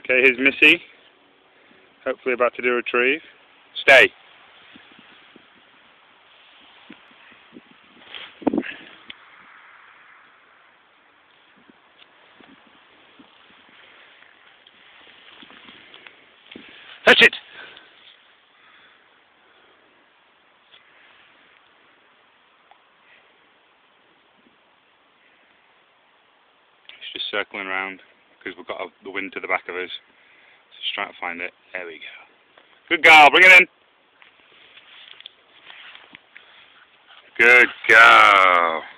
Okay, here's Missy. Hopefully about to do a retrieve. Stay. Touch it! It's just circling around because we've got the wind to the back of us. So just trying to find it. There we go. Good girl, bring it in. Good girl.